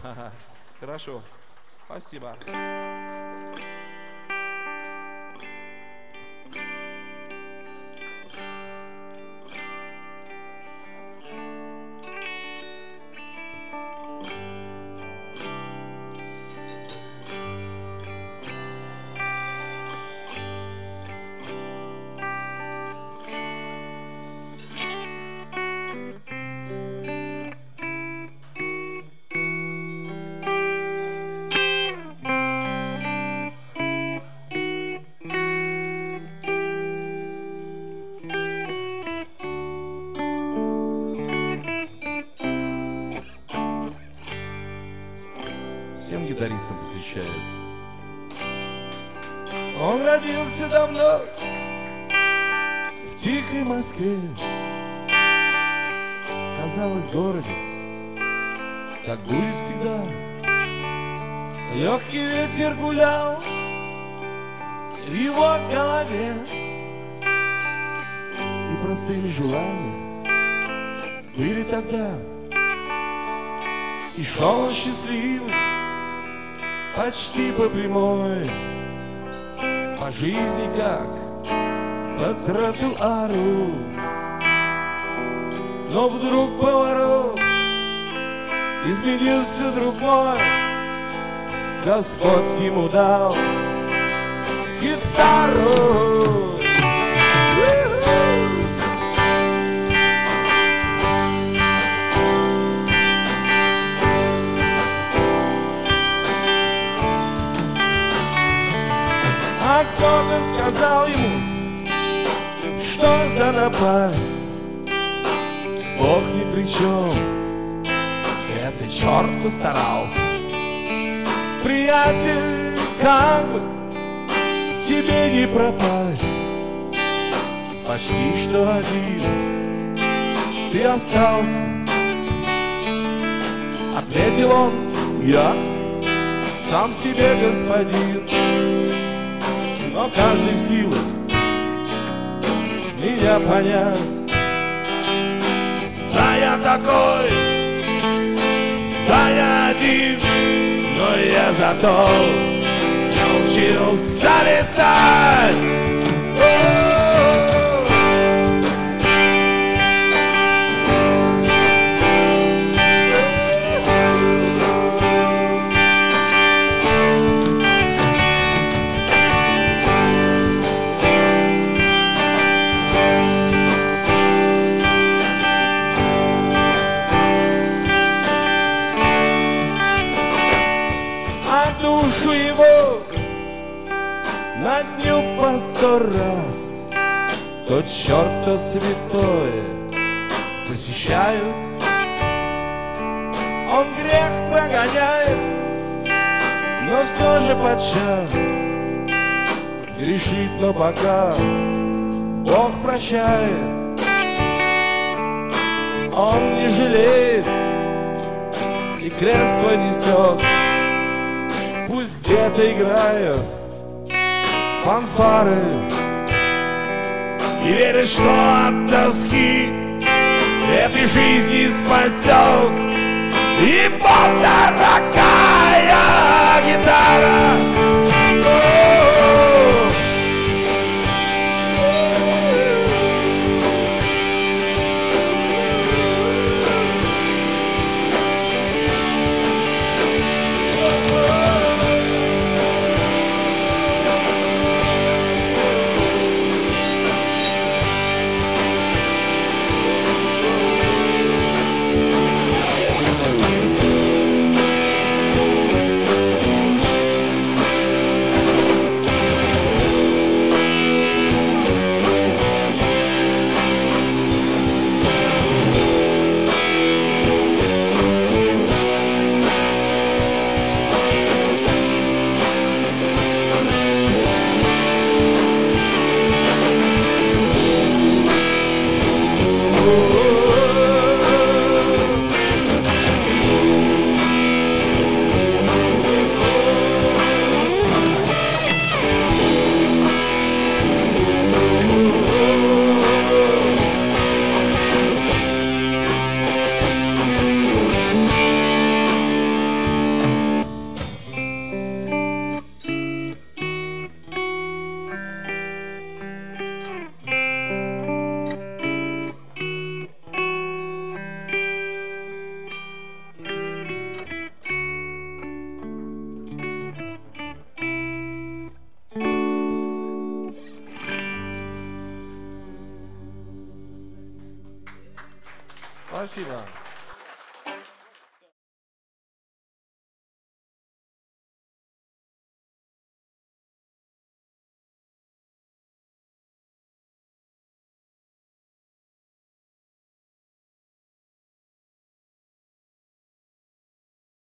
Хорошо. Спасибо. Всем гитаристам посвящается. Он родился давно в тихой Москве. Казалось, в городе Так будет всегда. Легкий ветер гулял в его голове, и простые желания были тогда. И шел он счастливый, почти по прямой, по жизни как по тротуару. Но вдруг поворот, изменился друг мой, Господь ему дал гитару. А кто-то сказал ему, что за напасть, Бог ни при чем, это черт постарался. Приятель, как бы тебе не пропасть, почти что один ты остался. Ответил он, я сам себе господин, но каждый в силах меня понять. Да, я такой, да, я один, но я зато научился летать. Душу его на дню по 100 раз то черт, то святое посещают. Он грех прогоняет, но все же подчас грешит, но пока Бог прощает. Он не жалеет и крест свой несет. Пусть где-то играют фанфары и верит, что от тоски этой жизни спасет ему дорогая гитара. Спасибо.